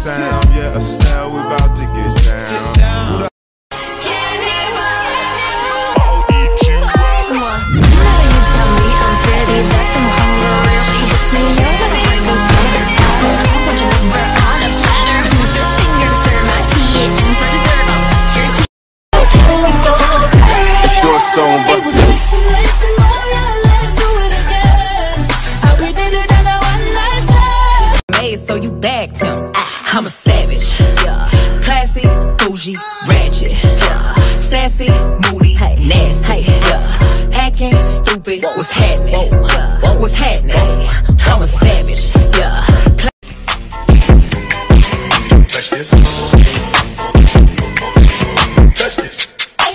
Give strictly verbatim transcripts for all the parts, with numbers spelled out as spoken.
sound. Yeah, Estelle, we about to get down. Song, but made so you bagged him. I'm a savage, classy, bougie, ratchet, sassy, moody, nasty, hacking, stupid. What's happening? What's happening? I'm a savage. touch this. Touch this.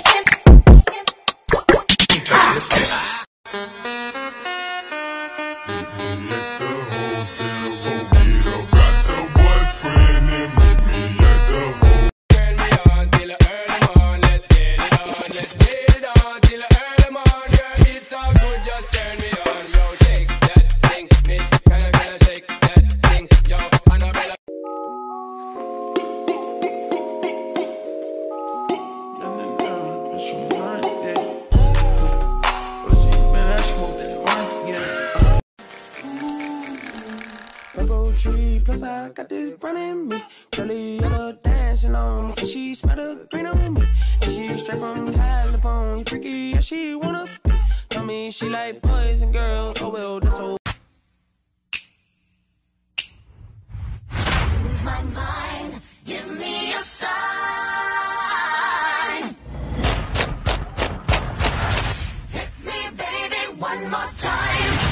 Tree, plus I got this brand in me. Charli, yellow dancing on me, so she smell the green on me. She straight from California, freaky, yeah, she wanna be. Tell me she like boys and girls, oh well, that's so. Lose my mind, give me a sign. Hit me, baby, one more time.